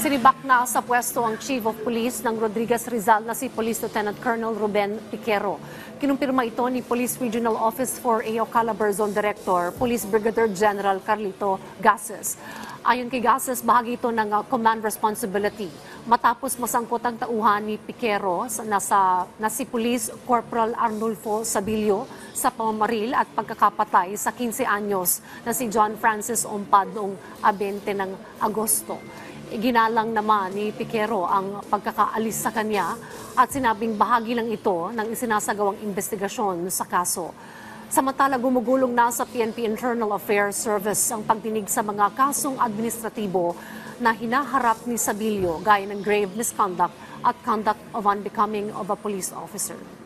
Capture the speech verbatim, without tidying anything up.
Sinibak na sa pwesto ang Chief of Police ng Rodriguez Rizal na si Police Lieutenant Colonel Ruben Piquero. Kinumpirma ito ni Police Regional Office four A o Calabar Zone Director, Police Brigadier General Carlito Gases. Ayon kay Gases, bahagi ito ng uh, command responsibility. Matapos masangkot ang tauhan ni Piquero na, sa, na si Police Corporal Arnulfo Sabilio sa pamamaril at pagkakapatay sa quince anyos na si John Francis Ompad noong twenty ng Agosto. Iginalang naman ni Piquero ang pagkakaalis sa kanya at sinabing bahagi lang ito ng isinasagawang investigasyon sa kaso. Samantala, gumugulong na sa P N P Internal Affairs Service ang pagdinig sa mga kasong administratibo na hinaharap ni Sabilio gaya ng grave misconduct at conduct of unbecoming of a police officer.